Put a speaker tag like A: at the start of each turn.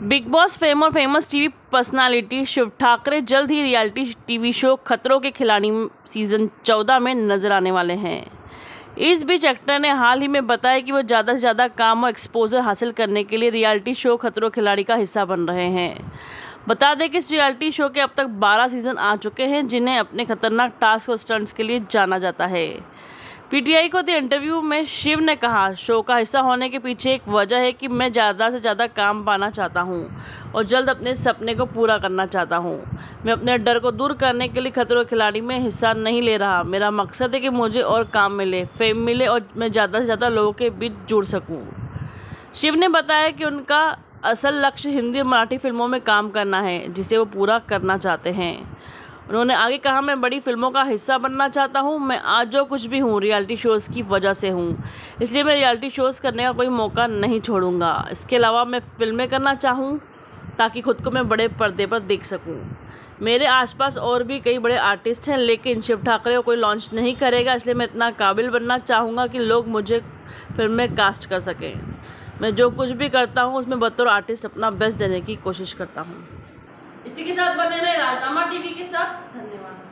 A: Big Boss fame और famous TV personality Shiv Thackeray जल्द ही रियलिटी टीवी शो खतरों के खिलाड़ी सीजन 14 में नजर आने वाले हैं। इस बीच एक्टर ने हाल ही में बताया कि वो ज़्यादा से ज़्यादा काम और एक्सपोजर हासिल करने के लिए रियलिटी शो खतरों के खिलाड़ी का हिस्सा बन रहे हैं। बता दें कि इस रियलिटी शो के अब तक 12 सीजन आ चुके हैं, जिन्हें अपने खतरनाक टास्क और स्टंट्स के लिए जाना जाता है। पीटीआई को दिए इंटरव्यू में शिव ने कहा, शो का हिस्सा होने के पीछे एक वजह है कि मैं ज़्यादा से ज़्यादा काम पाना चाहता हूं और जल्द अपने सपने को पूरा करना चाहता हूं। मैं अपने डर को दूर करने के लिए खतरों के खिलाड़ी में हिस्सा नहीं ले रहा। मेरा मकसद है कि मुझे और काम मिले, फेम मिले और मैं ज़्यादा से ज़्यादा लोगों के बीच जुड़ सकूँ। शिव ने बताया कि उनका असल लक्ष्य हिंदी और मराठी फिल्मों में काम करना है, जिसे वो पूरा करना चाहते हैं। उन्होंने आगे कहा, मैं बड़ी फिल्मों का हिस्सा बनना चाहता हूं। मैं आज जो कुछ भी हूं रियलिटी शोज़ की वजह से हूं, इसलिए मैं रियलिटी शोज़ करने का कोई मौका नहीं छोड़ूंगा। इसके अलावा मैं फिल्में करना चाहूं ताकि खुद को मैं बड़े पर्दे पर देख सकूं। मेरे आसपास और भी कई बड़े आर्टिस्ट हैं, लेकिन शिव ठाकरे को कोई लॉन्च नहीं करेगा, इसलिए मैं इतना काबिल बनना चाहूँगा कि लोग मुझे फिल्म में कास्ट कर सकें। मैं जो कुछ भी करता हूँ उसमें बतौर आर्टिस्ट अपना बेस्ट देने की कोशिश करता हूँ। इसी के साथ बने रहे राजनामा टीवी के साथ। धन्यवाद।